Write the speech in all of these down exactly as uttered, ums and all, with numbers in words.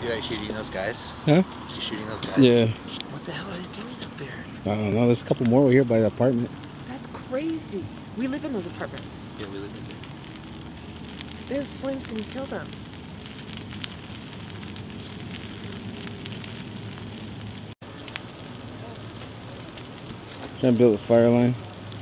Dude, are you shooting those guys? Huh? Are you shooting those guys? Yeah. What the hell are they doing up there? I don't know. There's a couple more over here by the apartment. That's crazy. We live in those apartments. Yeah, we live in there. Those flames can kill them. Trying to build a fire line.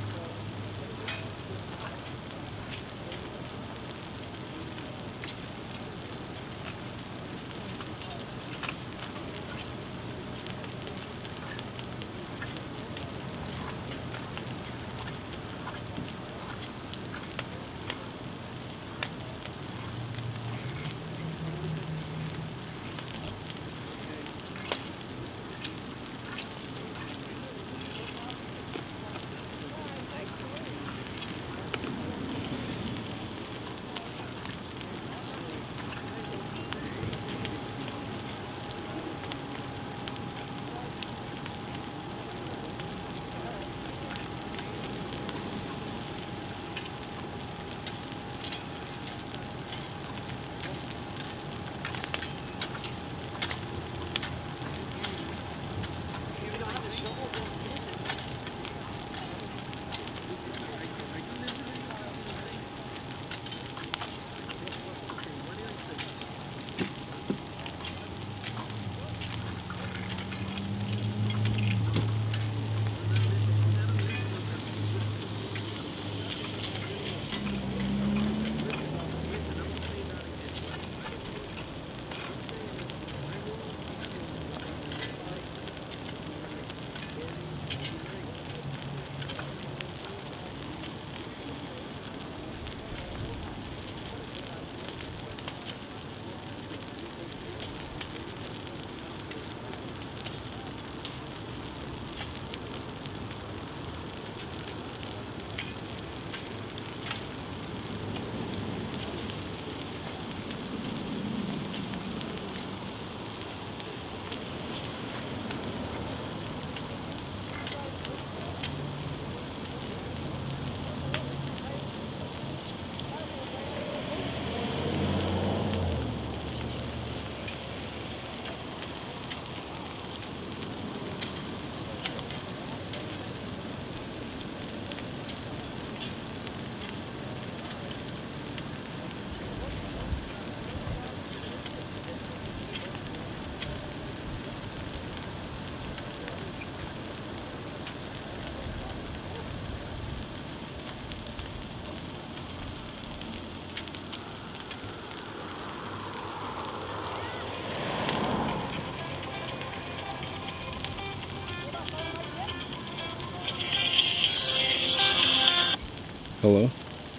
Hello?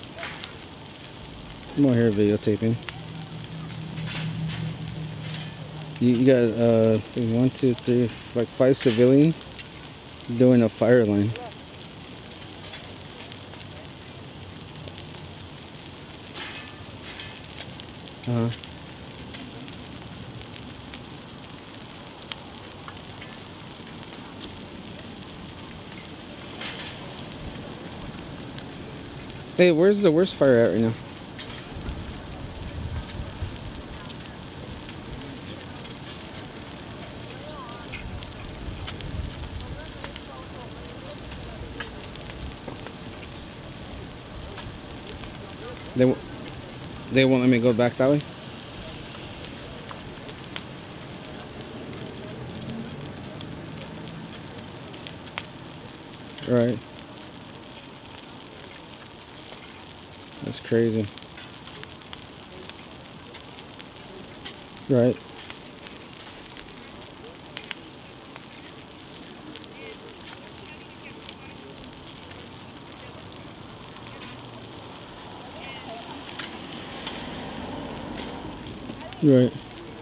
I'm out here videotaping. You, you got uh one, two, three, like five civilians doing a fire line. Uh huh. Hey, where's the worst fire at right now? They w they won't let me go back that way. Right. That's crazy. Right. Right.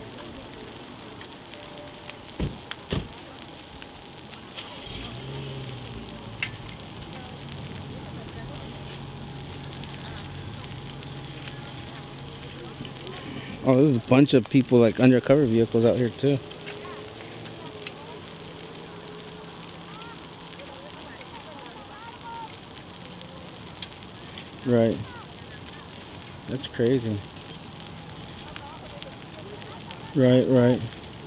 Oh, there's a bunch of people like undercover vehicles out here too. Right. That's crazy. Right, right.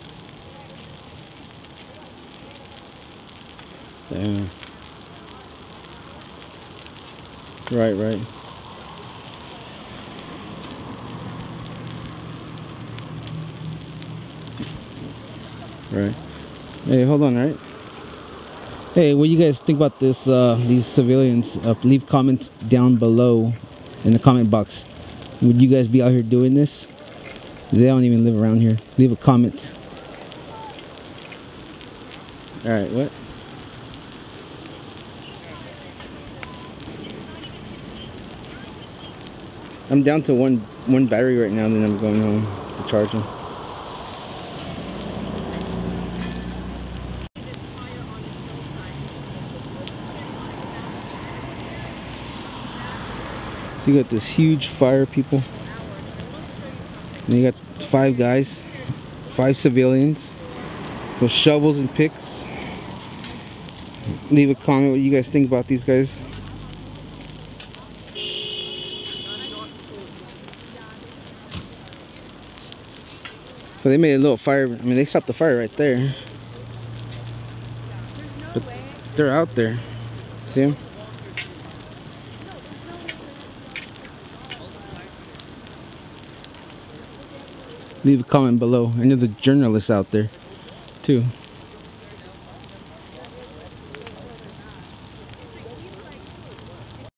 Damn. Right, right. Right. Hey, hold on, right? Hey, what do you guys think about this? Uh, these civilians? Uh, leave comments down below in the comment box. Would you guys be out here doing this? They don't even live around here. Leave a comment. All right, what? I'm down to one one battery right now. Then I'm going home to charge them. You got this huge fire, people. And you got five guys, five civilians with shovels and picks. Leave a comment what you guys think about these guys. So they made a little fire. I mean, they stopped the fire right there. But they're out there. See them? Leave a comment below. I know the journalists out there too.